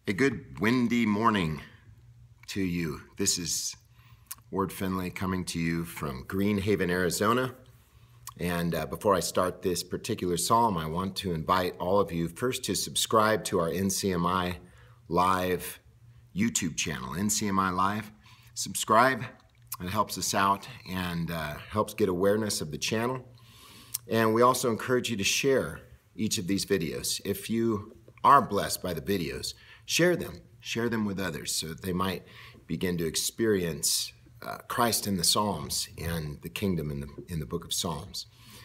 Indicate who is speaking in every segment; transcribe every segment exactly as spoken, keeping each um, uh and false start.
Speaker 1: A good windy morning to you. This is Ward Fenley coming to you from Green Haven, Arizona. And uh, before I start this particular psalm, I want to invite all of you first to subscribe to our N C M I Live YouTube channel, N C M I Live. Subscribe. It helps us out and uh, helps get awareness of the channel. And we also encourage you to share each of these videos. If you are blessed by the videos, share them. Share them with others so that they might begin to experience uh, Christ in the Psalms and the kingdom in the, in the book of Psalms.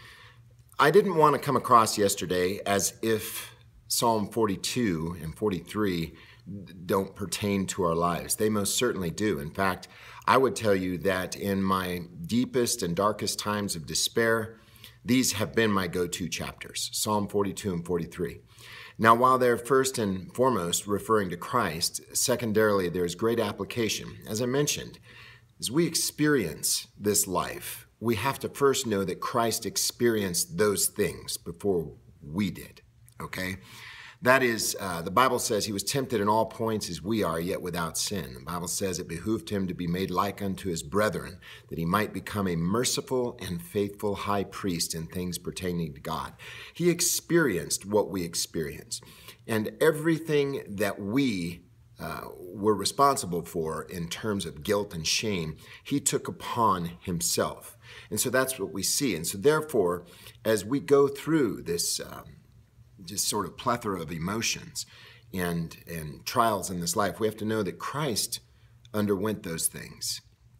Speaker 1: I didn't want to come across yesterday as if Psalm forty-two and forty-three don't pertain to our lives. They most certainly do. In fact, I would tell you that in my deepest and darkest times of despair, these have been my go-to chapters, Psalm forty-two and forty-three. Now, while they're first and foremost referring to Christ, secondarily, there's great application. As I mentioned, as we experience this life, we have to first know that Christ experienced those things before we did, okay? That is, uh, the Bible says he was tempted in all points as we are, yet without sin. The Bible says it behooved him to be made like unto his brethren, that he might become a merciful and faithful high priest in things pertaining to God. He experienced what we experience, and everything that we uh, were responsible for in terms of guilt and shame, he took upon himself. And so that's what we see. And so therefore, as we go through this um, just sort of plethora of emotions and, and trials in this life, we have to know that Christ underwent those things.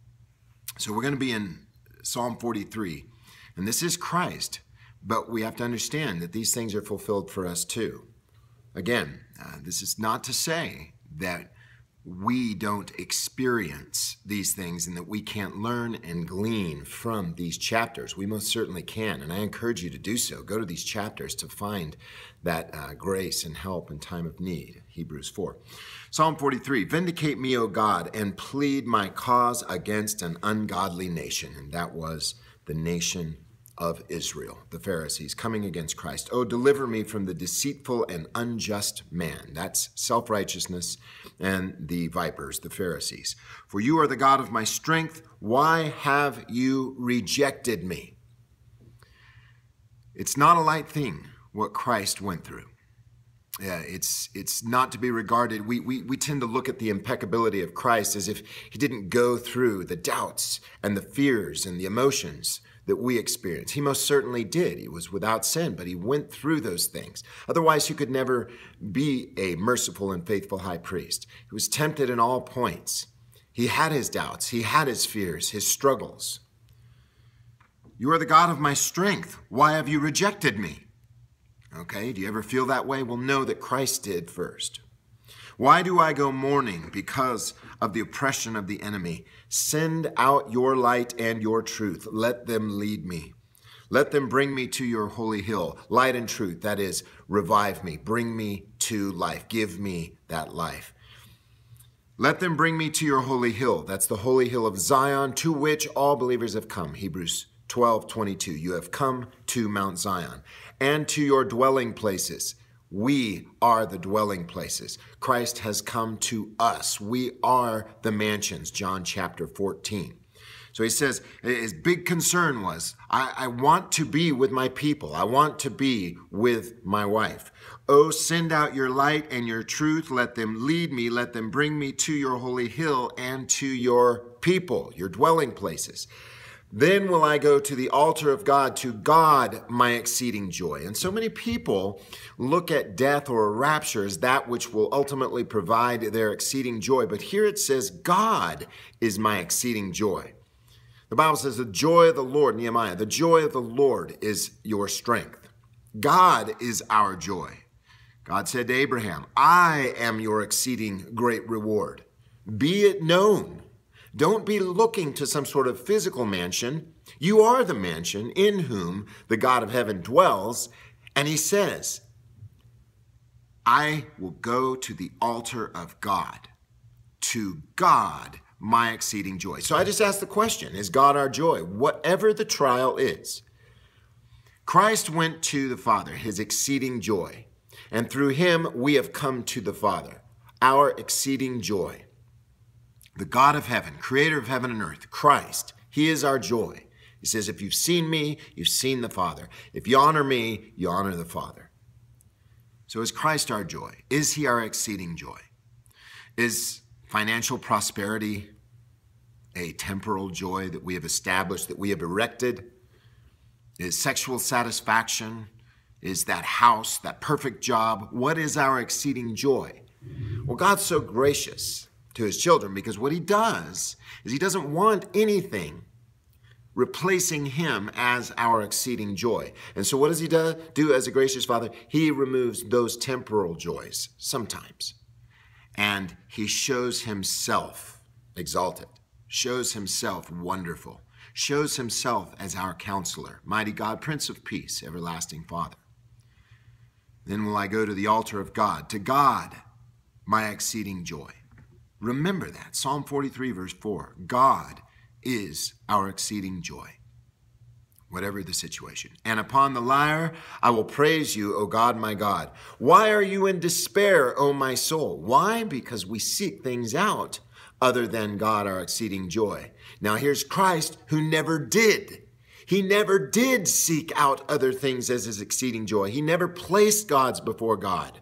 Speaker 1: So we're going to be in Psalm forty-three, and this is Christ, but we have to understand that these things are fulfilled for us too. Again, uh, this is not to say that we don't experience these things and that we can't learn and glean from these chapters. We most certainly can, and I encourage you to do so. Go to these chapters to find that uh, grace and help in time of need, Hebrews four. Psalm forty-three, vindicate me, O God, and plead my cause against an ungodly nation. And that was the nation of Israel, the Pharisees, coming against Christ. Oh, deliver me from the deceitful and unjust man. That's self-righteousness and the vipers, the Pharisees. For you are the God of my strength. Why have you rejected me? It's not a light thing what Christ went through. Yeah, it's it's not to be regarded. We, we, we tend to look at the impeccability of Christ as if he didn't go through the doubts and the fears and the emotions that we experience. He most certainly did. He was without sin, but he went through those things. Otherwise, he could never be a merciful and faithful high priest. He was tempted in all points. He had his doubts. He had his fears, his struggles. You are the God of my strength. Why have you rejected me? Okay, do you ever feel that way? Well, know that Christ did first. Why do I go mourning because of the oppression of the enemy? Send out your light and your truth. Let them lead me. Let them bring me to your holy hill. Light and truth, that is, revive me. Bring me to life. Give me that life. Let them bring me to your holy hill. That's the holy hill of Zion, to which all believers have come. Hebrews twelve twenty-two. You have come to Mount Zion and to your dwelling places. We are the dwelling places. Christ has come to us. We are the mansions, John chapter fourteen. So he says, his big concern was, I, I want to be with my people. I want to be with my wife. Oh, send out your light and your truth. Let them lead me. Let them bring me to your holy hill and to your people, your dwelling places. Then will I go to the altar of God, to God my exceeding joy. And so many people look at death or a rapture as that which will ultimately provide their exceeding joy. But here it says, God is my exceeding joy. The Bible says the joy of the Lord, Nehemiah, the joy of the Lord is your strength. God is our joy. God said to Abraham, I am your exceeding great reward. Be it known. Don't be looking to some sort of physical mansion. You are the mansion in whom the God of heaven dwells. And he says, I will go to the altar of God, to God my exceeding joy. So I just ask the question, is God our joy? Whatever the trial is, Christ went to the Father, his exceeding joy, and through him we have come to the Father. our exceeding joy. The God of heaven, creator of heaven and earth, Christ, he is our joy. He says, if you've seen me, you've seen the Father. If you honor me, you honor the Father. So is Christ our joy? Is he our exceeding joy? Is financial prosperity a temporal joy that we have established, that we have erected? Is sexual satisfaction? Is that house, that perfect job? What is our exceeding joy? Well, God's so gracious to his children because what he does is he doesn't want anything replacing him as our exceeding joy. And so what does he do, do as a gracious Father? He removes those temporal joys sometimes. And he shows himself exalted, shows himself wonderful, shows himself as our counselor, mighty God, Prince of Peace, everlasting Father. Then will I go to the altar of God, to God, my exceeding joy. Remember that, Psalm forty-three, verse four, God is our exceeding joy, whatever the situation. And upon the lyre, I will praise you, O God, my God. Why are you in despair, O my soul? Why? Because we seek things out other than God, our exceeding joy. Now here's Christ who never did. He never did seek out other things as his exceeding joy. He never placed gods before God.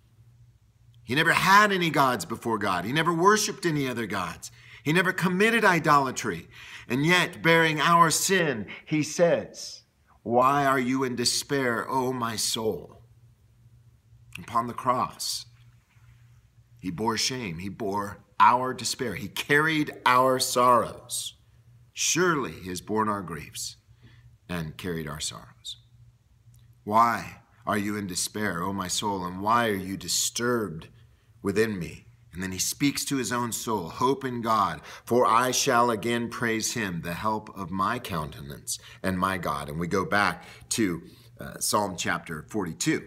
Speaker 1: He never had any gods before God. He never worshiped any other gods. He never committed idolatry. And yet, bearing our sin, he says, why are you in despair, O my soul? Upon the cross, he bore shame. He bore our despair. He carried our sorrows. Surely he has borne our griefs and carried our sorrows. Why are you in despair, O my soul? And why are you disturbed within me? And then he speaks to his own soul, hope in God, for I shall again praise him, the help of my countenance and my God. And we go back to uh, Psalm chapter forty-two.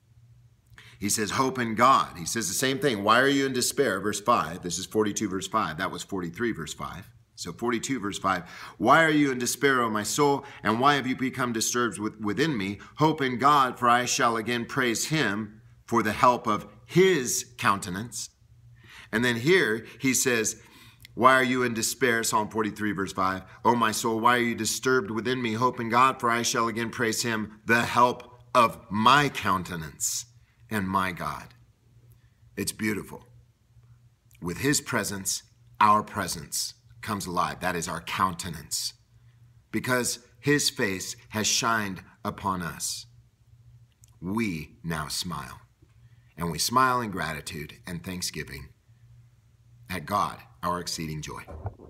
Speaker 1: He says, hope in God. He says the same thing. Why are you in despair? Verse five. This is forty-two, verse five. That was forty-three, verse five. So forty-two, verse five. Why are you in despair, O my soul? And why have you become disturbed with, within me? Hope in God, for I shall again praise him for the help of his countenance. And then here he says, why are you in despair? Psalm forty-three, verse five. O my soul, why are you disturbed within me? Hope in God, for I shall again praise him, the help of my countenance and my God. It's beautiful. With his presence, our presence comes alive. That is our countenance. Because his face has shined upon us, we now smile. And we smile in gratitude and thanksgiving at God, our exceeding joy.